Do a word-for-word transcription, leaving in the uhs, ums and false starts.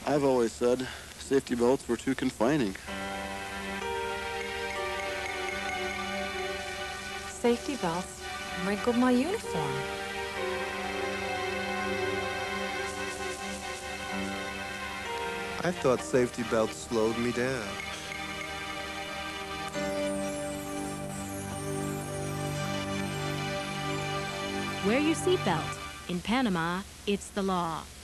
I've always said safety belts were too confining. Safety belts wrinkled my uniform. I thought safety belts slowed me down. Wear your seatbelt. In Panama, it's the law.